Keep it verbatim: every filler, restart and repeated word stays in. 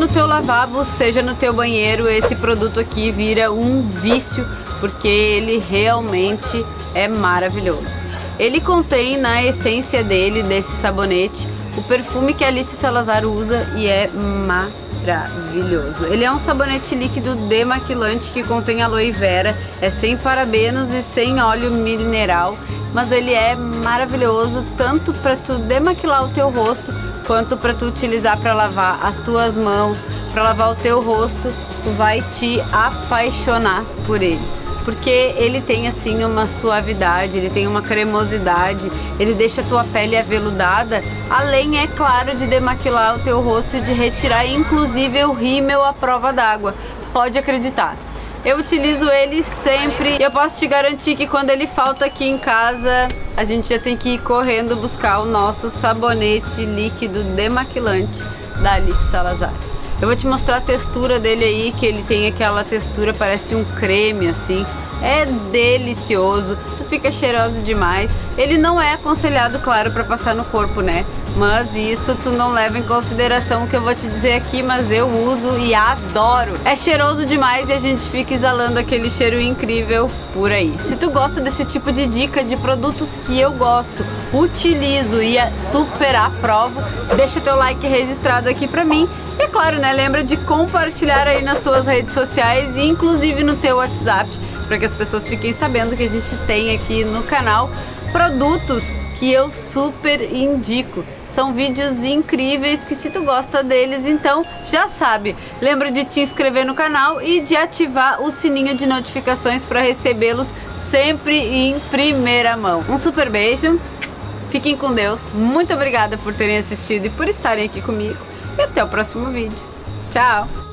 no teu lavabo, seja no teu banheiro, esse produto aqui vira um vício, porque ele realmente é maravilhoso. Ele contém na essência dele, desse sabonete, o perfume que a Alice Salazar usa e é maravilhoso. Ele é um sabonete líquido demaquilante que contém aloe vera, é sem parabenos e sem óleo mineral, mas ele é maravilhoso tanto para tu demaquilar o teu rosto, quanto para tu utilizar para lavar as tuas mãos, para lavar o teu rosto. Tu vai te apaixonar por ele, porque ele tem assim uma suavidade, ele tem uma cremosidade, ele deixa a tua pele aveludada, além, é claro, de demaquilar o teu rosto e de retirar inclusive o rímel à prova d'água. Pode acreditar. Eu utilizo ele sempre. Eu posso te garantir que quando ele falta aqui em casa, a gente já tem que ir correndo buscar o nosso sabonete líquido demaquilante da Alice Salazar. Eu vou te mostrar a textura dele aí, que ele tem aquela textura, parece um creme assim. É delicioso, tu fica cheiroso demais. Ele não é aconselhado, claro, para passar no corpo, né? Mas isso tu não leva em consideração o que eu vou te dizer aqui, mas eu uso e adoro. É cheiroso demais e a gente fica exalando aquele cheiro incrível por aí. Se tu gosta desse tipo de dica de produtos que eu gosto, utilizo e super aprovo, deixa teu like registrado aqui pra mim. E é claro, né? Lembra de compartilhar aí nas tuas redes sociais e inclusive no teu WhatsApp, para que as pessoas fiquem sabendo que a gente tem aqui no canal produtos que eu super indico. São vídeos incríveis que, se tu gosta deles, então já sabe, lembra de te inscrever no canal e de ativar o sininho de notificações para recebê-los sempre em primeira mão. Um super beijo, fiquem com Deus, muito obrigada por terem assistido e por estarem aqui comigo, e até o próximo vídeo. Tchau!